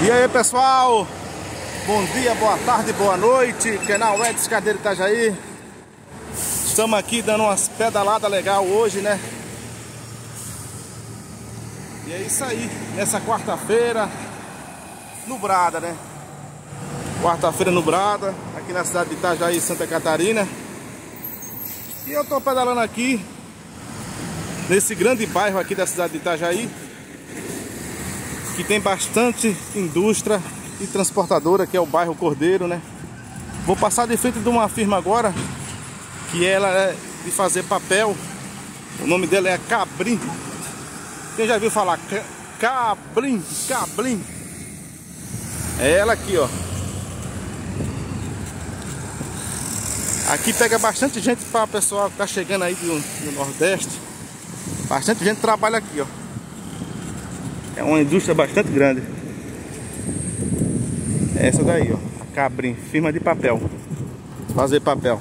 E aí pessoal, bom dia, boa tarde, boa noite, canal Edson Carneiro Itajaí. Estamos aqui dando umas pedaladas legal hoje, né? E é isso aí, nessa quarta-feira nublada, né? Quarta-feira nublada, aqui na cidade de Itajaí, Santa Catarina. E eu tô pedalando aqui nesse grande bairro aqui da cidade de Itajaí, que tem bastante indústria e transportadora, que é o bairro Cordeiro, né? Vou passar de frente de uma firma agora, que ela é de fazer papel. O nome dela é Cabrim. Quem já viu falar? Cabrim. É ela aqui, ó. Aqui pega bastante gente para o pessoal que tá chegando aí do Nordeste. Bastante gente trabalha aqui, ó. É uma indústria bastante grande. Essa daí, ó, a Cabrim, firma de papel. Fazer papel.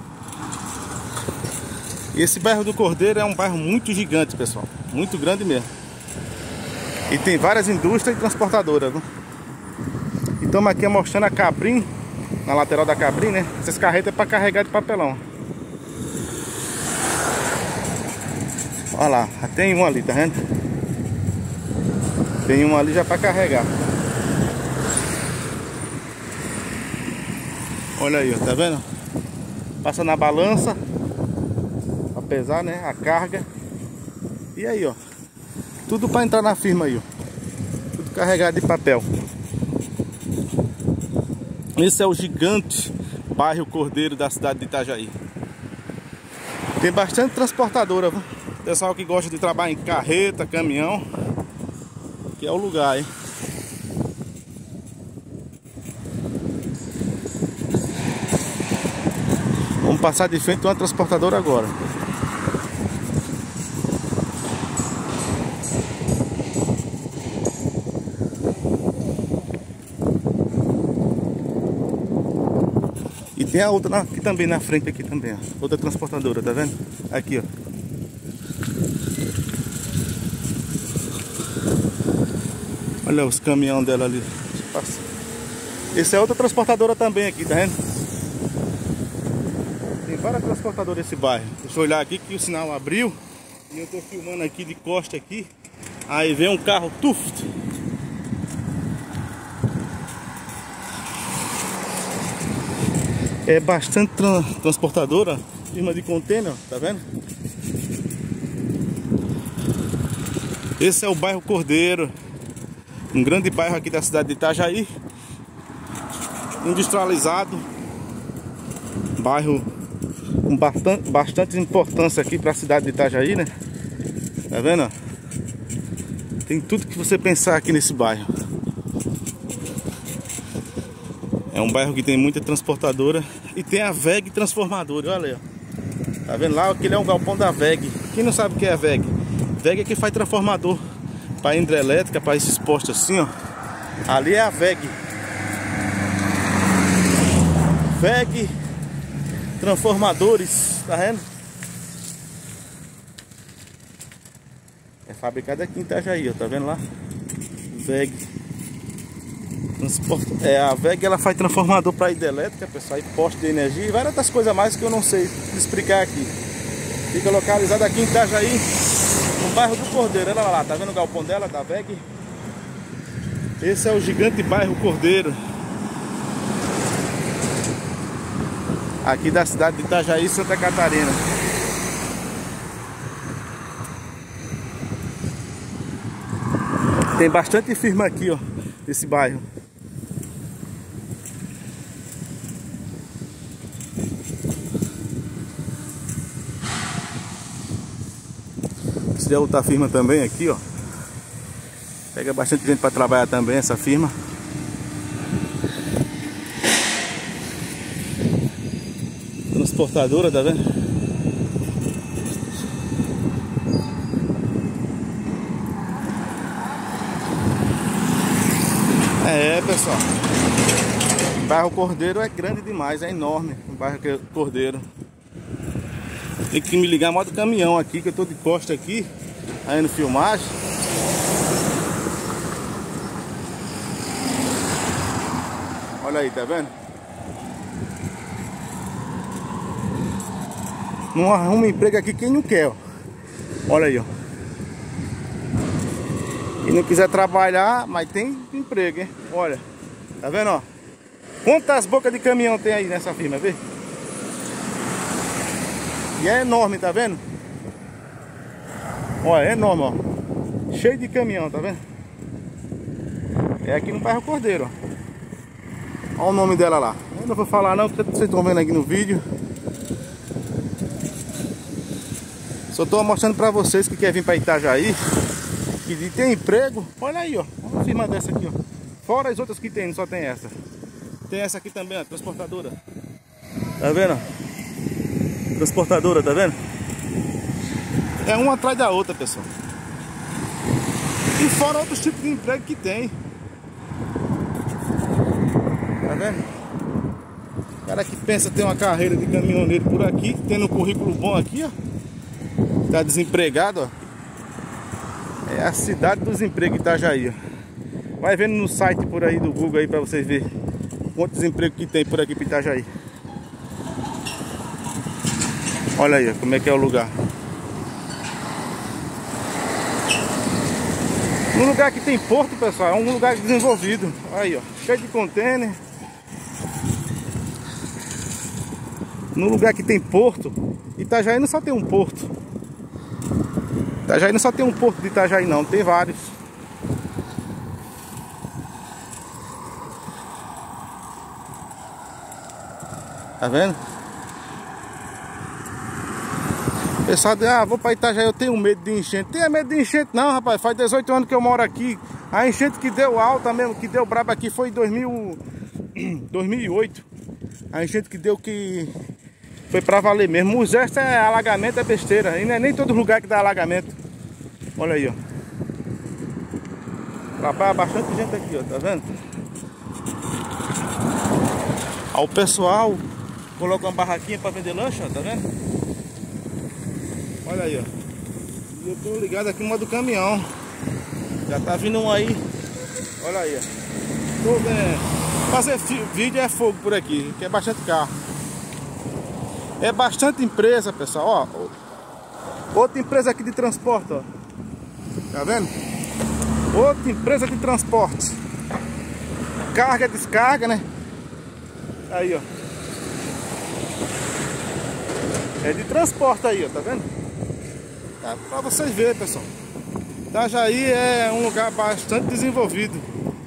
E esse bairro do Cordeiro é um bairro muito gigante, pessoal. Muito grande mesmo. E tem várias indústrias e transportadoras, viu? E estamos aqui mostrando a Cabrim, na lateral da Cabrim, né? Essas carretas é para carregar de papelão. Olha lá, tem um ali, tá vendo? Tem um ali já para carregar. Olha aí, ó, tá vendo? Passa na balança para pesar, né, a carga. E aí, ó, tudo para entrar na firma aí, ó. Tudo carregado de papel. Esse é o gigante bairro Cordeiro da cidade de Itajaí. Tem bastante transportadora, viu? Pessoal que gosta de trabalhar em carreta, caminhão, que é o lugar, hein? Vamos passar de frente a uma transportadora agora. E tem a outra aqui também na frente, aqui também, ó. Outra transportadora, tá vendo? Aqui, ó. Olha os caminhões dela ali. Esse é outra transportadora também aqui, tá vendo? Tem várias transportadoras nesse bairro. Deixa eu olhar aqui que o sinal abriu. E eu tô filmando aqui de costa aqui. Aí vem um carro tuft. É bastante transportadora. Firma de container, tá vendo? Esse é o bairro Cordeiro. Um grande bairro aqui da cidade de Itajaí. Industrializado. Bairro com bastante importância aqui para a cidade de Itajaí, né? Tá vendo? Tem tudo que você pensar aqui nesse bairro. É um bairro que tem muita transportadora. E tem a VEG transformadora, olha aí, ó. Tá vendo lá? Aquele é um galpão da VEG. Quem não sabe o que é a VEG? VEG é que faz transformador para hidrelétrica, para esses postos assim, ó. Ali é a VEG. VEG transformadores, tá vendo? É fabricado aqui em Itajaí, ó, tá vendo lá? VEG. A VEG ela faz transformador para hidrelétrica, pessoal, e poste de energia e várias outras coisas mais que eu não sei explicar aqui. Fica localizado aqui em Itajaí, no bairro do Cordeiro. Olha lá, tá vendo o galpão dela, da VEG? Esse é o gigante bairro Cordeiro, aqui da cidade de Itajaí, Santa Catarina. Tem bastante firma aqui, ó, nesse bairro. Essa é outra firma também aqui, ó. Pega bastante gente para trabalhar também essa firma. Transportadora, tá vendo? É, pessoal. O bairro Cordeiro é grande demais, é enorme. O bairro Cordeiro. Tem que me ligar modo caminhão aqui, que eu tô de costa aqui, aí no filmagem. Olha aí, tá vendo? Não arruma emprego aqui quem não quer, ó. Olha aí, ó. Quem não quiser trabalhar, mas tem emprego, hein? Olha, tá vendo, ó? Quantas bocas de caminhão tem aí nessa firma, vê? E é enorme, tá vendo? Olha, é enorme, ó. Cheio de caminhão, tá vendo? É aqui no bairro Cordeiro, ó. Olha o nome dela lá. Eu não vou falar não, porque vocês estão vendo aqui no vídeo. Só tô mostrando pra vocês que quer vir pra Itajaí, que tem emprego. Olha aí, ó. Uma firma dessa aqui, ó. Fora as outras que tem, só tem essa. Tem essa aqui também, ó, transportadora. Tá vendo? Transportadora, tá vendo? É uma atrás da outra, pessoal. E fora outros tipos de emprego que tem. Tá vendo? O cara que pensa ter uma carreira de caminhoneiro por aqui, tendo um currículo bom aqui, ó. Tá desempregado, ó. É a cidade dos empregos, Itajaí, ó. Vai vendo no site por aí do Google aí pra vocês verem quantos empregos que tem por aqui para Itajaí. Olha aí, ó, como é que é o lugar. No lugar que tem porto, pessoal, é um lugar desenvolvido. Aí, ó, cheio de container. No lugar que tem porto, Itajaí não só tem um porto. Itajaí não só tem um porto de Itajaí não, tem vários. Tá vendo? O pessoal diz, vou pra Itajaí, eu tenho medo de enchente. Tenha medo de enchente não, rapaz. Faz 18 anos que eu moro aqui. A enchente que deu alta mesmo, que deu braba aqui foi em 2008. A enchente que deu que foi pra valer mesmo. O resto é alagamento, é besteira. E não é nem todo lugar que dá alagamento. Olha aí, ó. Trabalha bastante gente aqui, ó. Tá vendo? Ó, o pessoal coloca uma barraquinha pra vender lanche, ó. Tá vendo? Olha aí, ó. E eu tô ligado aqui no modo do caminhão. Já tá vindo um aí. Olha aí, ó. Tô vendo. Fazer vídeo é fogo por aqui, que é bastante carro. É bastante empresa, pessoal, ó. Outra empresa aqui de transporte, ó. Tá vendo? Outra empresa de transporte. Carga, descarga, né? Aí, ó. É de transporte aí, ó, tá vendo? Tá pra vocês verem, pessoal. Itajaí é um lugar bastante desenvolvido.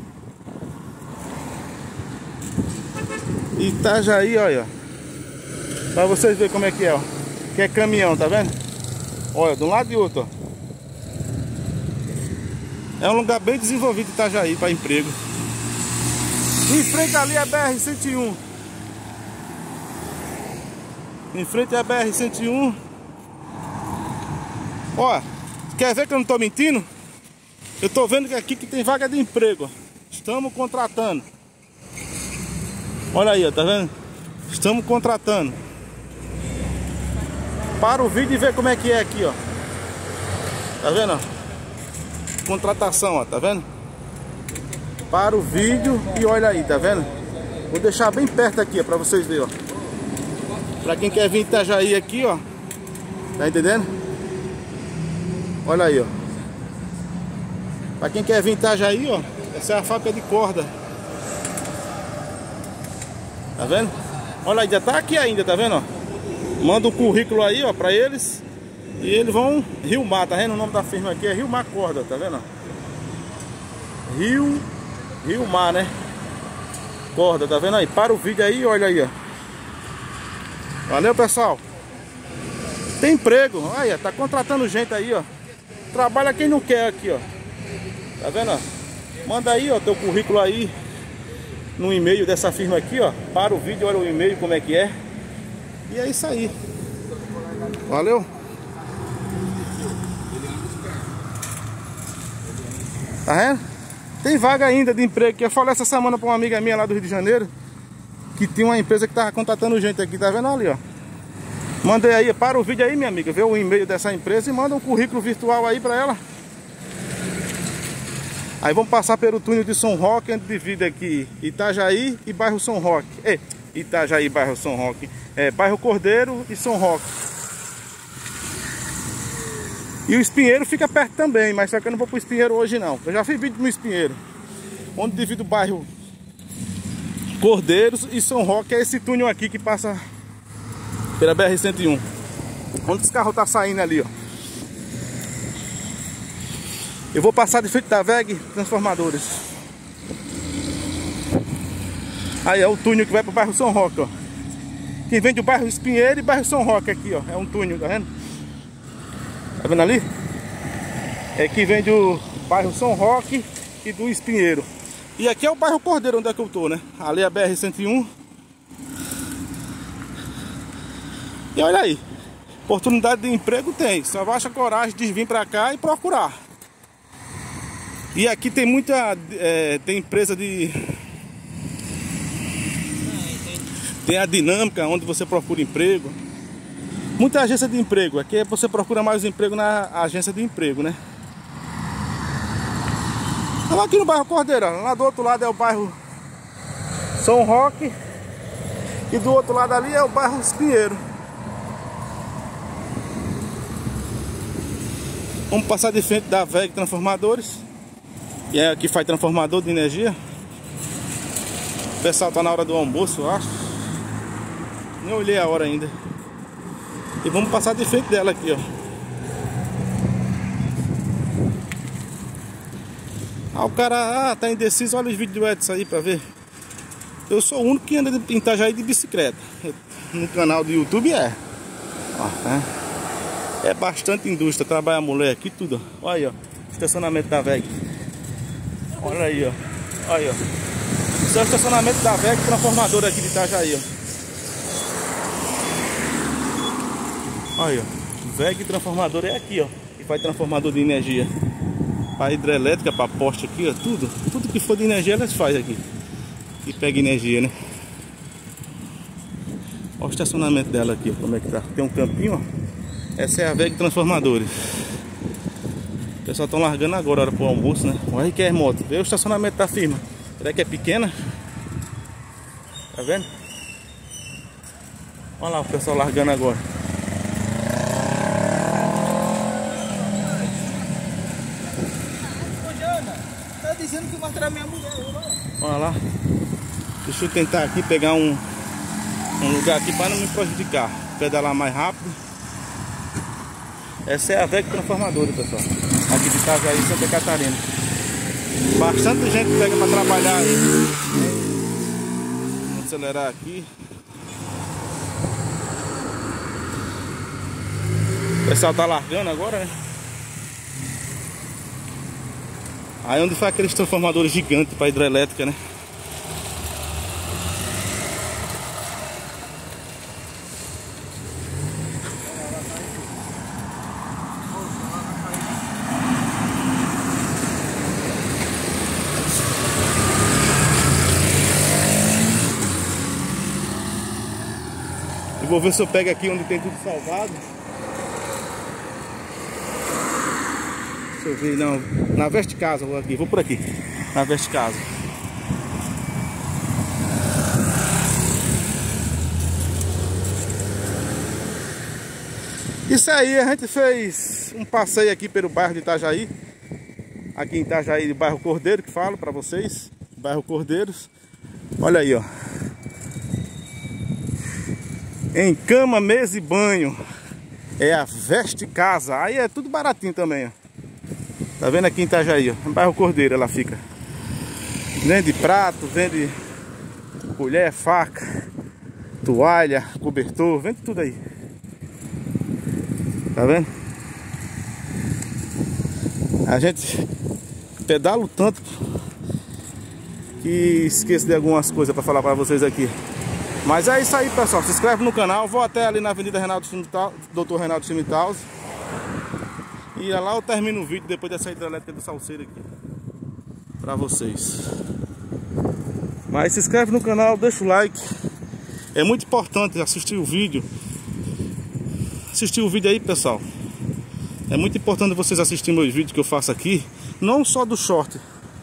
Itajaí, olha, ó. Pra vocês verem como é que é, ó. Que é caminhão, tá vendo? Olha, de um lado e outro, ó. É um lugar bem desenvolvido Itajaí para emprego. Em frente ali é a BR-101. Em frente à BR-101. Ó, quer ver que eu não tô mentindo? Eu tô vendo que aqui que tem vaga de emprego, ó. Estamos contratando. Olha aí, ó, tá vendo? Estamos contratando. Para o vídeo e ver como é que é aqui, ó. Tá vendo, ó? Contratação, ó, tá vendo? Para o vídeo e olha aí, tá vendo? Vou deixar bem perto aqui, ó, pra vocês verem, ó. Pra quem quer vir em Itajaí aqui, ó. Tá entendendo? Olha aí, ó. Pra quem quer vir em Itajaí, ó. Essa é a fábrica de corda. Tá vendo? Olha aí, já tá aqui ainda, tá vendo, ó? Manda um currículo aí, ó, pra eles. E eles vão Rio Mar, tá vendo? O nome da firma aqui é Rio Mar Corda, tá vendo? Rio Mar, né? Corda, tá vendo aí? Para o vídeo aí, olha aí, ó. Valeu, pessoal. Tem emprego, aí, ó, tá contratando gente aí, ó. Trabalha quem não quer aqui, ó. Tá vendo, ó? Manda aí, ó, teu currículo aí no e-mail dessa firma aqui, ó. Para o vídeo, olha o e-mail como é que é. E é isso aí. Valeu. Tá vendo? Tem vaga ainda de emprego que eu falei essa semana pra uma amiga minha lá do Rio de Janeiro, que tinha uma empresa que tava contratando gente aqui, tá vendo ali, ó. Mandei aí, para o vídeo aí, minha amiga, vê o e-mail dessa empresa e manda um currículo virtual aí pra ela. Aí vamos passar pelo túnel de São Roque, onde divide aqui Itajaí e bairro São Roque. Itajaí, bairro São Roque. Bairro Cordeiro e São Roque. E o Espinheiro fica perto também, mas só que eu não vou pro Espinheiro hoje não. Eu já fiz vídeo no Espinheiro, onde divide o bairro Cordeiros e São Roque. É esse túnel aqui que passa pela BR-101. Onde os carros tá saindo ali, ó. Eu vou passar de frente da VEG Transformadores. Aí é o túnel que vai pro bairro São Roque, ó. Quem vem do bairro Espinheiro e bairro São Roque aqui, ó. É um túnel, tá vendo? Tá vendo ali? É que vem do bairro São Roque e do Espinheiro. E aqui é o bairro Cordeiro, onde é que eu tô, né? Ali é a BR-101. E olha aí, oportunidade de emprego tem. Só baixa coragem de vir pra cá e procurar. E aqui tem muita... tem empresa de... Tem a Dinâmica, onde você procura emprego. Muita agência de emprego. Aqui você procura mais emprego na agência de emprego, né? Estamos aqui no bairro Cordeiro. Lá do outro lado é o bairro São Roque. E do outro lado ali é o bairro Espinheiro. Vamos passar de frente da VEG Transformadores. E é aqui faz transformador de energia. O pessoal tá na hora do almoço, eu acho. Nem olhei a hora ainda. E vamos passar de frente dela aqui, ó. Ah, o cara tá indeciso. Olha os vídeos do Edson aí pra ver. Eu sou o único que anda em Itajaí de bicicleta. No canal do YouTube é bastante indústria. Trabalha a mulher aqui, tudo. Olha aí, ó. Estacionamento da VEG. Olha aí, ó. Olha aí, ó. Esse é o estacionamento da VEG Transformadora aqui de Itajaí, ó. Olha aí, ó. VEG Transformadora é aqui, ó. Que faz transformador de energia. Para hidrelétrica, para poste aqui, ó. Tudo que for de energia elas fazem aqui. E pega energia, né? Olha o estacionamento dela aqui, ó. Como é que tá? Tem um campinho, ó. Essa é a VEG Transformadores. O pessoal estão largando agora, hora pro almoço, né? Olha aí que é moto. Vê o estacionamento da firma. Será que é pequena? Tá vendo? Olha lá o pessoal largando agora. Tá dizendo que vai tirar minha mulher. Olha lá. Deixa eu tentar aqui pegar um lugar aqui para não me prejudicar. Pedalar mais rápido. Essa é a VEG Transformadora, pessoal. Aqui de Itajaí, Santa Catarina. Bastante gente pega para trabalhar aí. Vamos acelerar aqui. O pessoal tá largando agora, né? Aí onde foi aqueles transformadores gigantes para hidrelétrica, né? Eu vou ver se eu pego aqui onde tem tudo salvado. Deixa eu ver, não. Na Veste Casa, vou por aqui. Na Veste Casa. Isso aí, a gente fez um passeio aqui pelo bairro de Itajaí. Aqui em Itajaí, bairro Cordeiro, que falo pra vocês. Bairro Cordeiros. Olha aí, ó. Em cama, mesa e banho. É a Veste Casa. Aí é tudo baratinho também, ó. Tá vendo aqui em Itajaí, ó. No bairro Cordeiro ela fica. Vende prato, vende colher, faca, toalha, cobertor, vende tudo aí. Tá vendo? A gente pedala o tanto que esqueço de algumas coisas pra falar pra vocês aqui. Mas é isso aí, pessoal. Se inscreve no canal. Vou até ali na Avenida Dr. Reinaldo Schmitthausen. E lá eu termino o vídeo depois dessa hidrelétrica do Salceiro aqui pra vocês. Mas se inscreve no canal, deixa o like. É muito importante assistir o vídeo. Assistir o vídeo aí, pessoal. É muito importante vocês assistirem meus vídeos que eu faço aqui. Não só do short,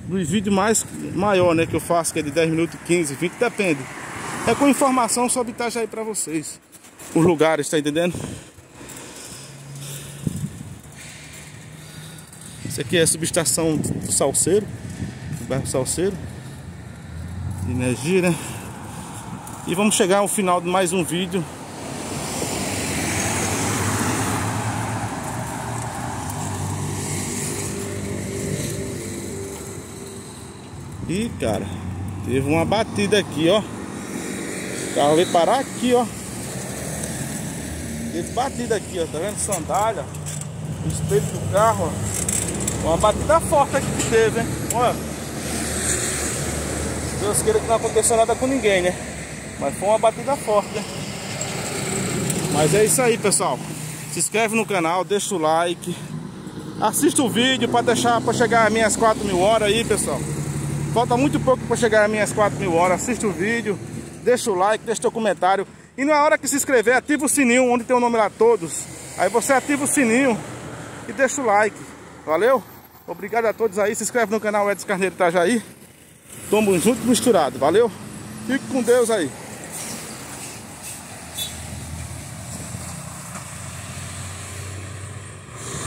dos vídeos maior, né, que eu faço, que é de 10 minutos, 15, 20, depende. É com informação sobre Itajaí pra vocês. Os lugares, tá entendendo? Isso aqui é a subestação do Salceiro, do bairro Salceiro, de energia, né? E vamos chegar ao final de mais um vídeo. E cara, teve uma batida aqui, ó. O carro veio parar aqui, ó. Teve batida aqui, ó. Tá vendo? Sandália, o espelho do carro, ó. Uma batida forte aqui que teve, hein? Olha. Deus queira que não aconteceu nada com ninguém, né? Mas foi uma batida forte, né? Mas é isso aí, pessoal. Se inscreve no canal, deixa o like, assista o vídeo para chegar às minhas 4.000 horas aí, pessoal. Falta muito pouco para chegar às minhas 4.000 horas. Assista o vídeo, deixa o like, deixa o comentário. E na hora que se inscrever, ativa o sininho, onde tem o nome lá todos. Aí você ativa o sininho e deixa o like. Valeu? Obrigado a todos aí. Se inscreve no canal Edson Carneiro Itajaí. Tamo junto e misturado. Valeu? Fique com Deus aí.